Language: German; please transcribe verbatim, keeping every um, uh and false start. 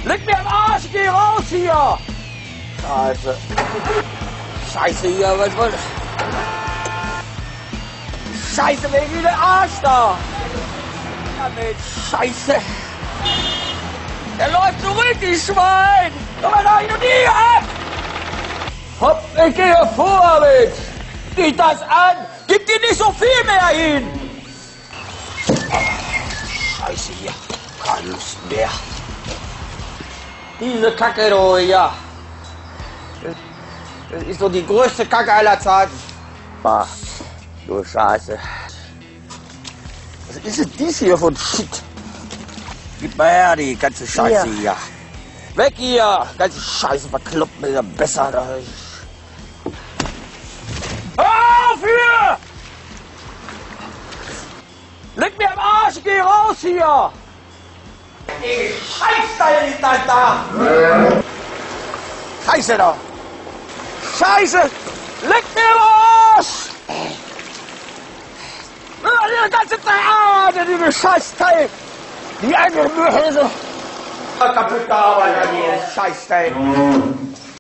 Leg mir am Arsch, geh raus hier! Scheiße. Scheiße hier, was was? Scheiße, wegen der Arsch da! Damit, Scheiße! Der läuft zurück, die Schwein! Komm mal da hin und hier ab! Hopp, ich gehe vor mit! Geht das an! Gib dir nicht so viel mehr hin! Scheiße hier, keine Lust mehr. Diese Kacke da hier. Das, das ist so die größte Kacke aller Zeiten. Bah, du Scheiße. Was ist denn dies hier für ein Shit? Gib mal her, die ganze Scheiße hier. hier. Weg hier! Ganze Scheiße verkloppt mir besser. Da. Hör auf hier! Leg mir am Arsch, geh raus hier! Ey, Scheißteil ist das da! Scheiße da! Scheiße! Leg mir am Arsch! Die ganze Zeit, diese Scheißteil! Die eine Hülse! Kaputte Arbeit, die Scheißteil!